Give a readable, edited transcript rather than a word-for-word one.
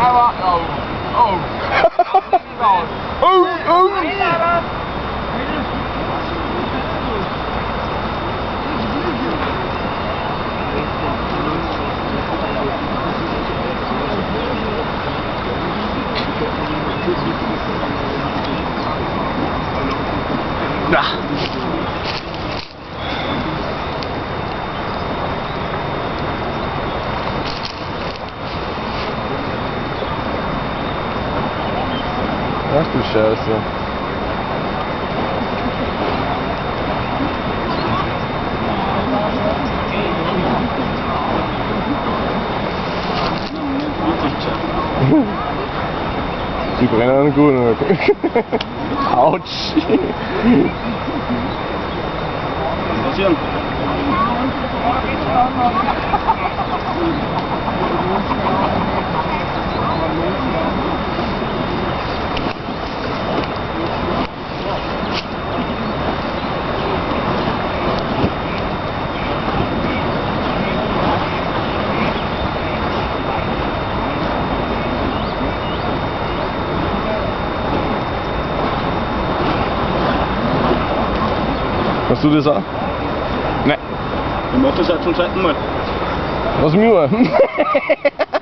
Ja. Ach du Scheiße. Die brennen gut. Autsch. Passieren. Hast du das auch? Nein. Ich mach das auch zum zweiten Mal. Was mir?